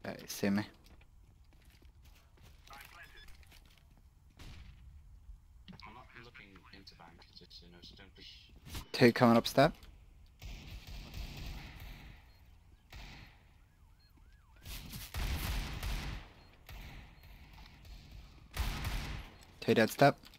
See me. I'm not looking into bank, just so don't push. 2 coming up step. Two dead step.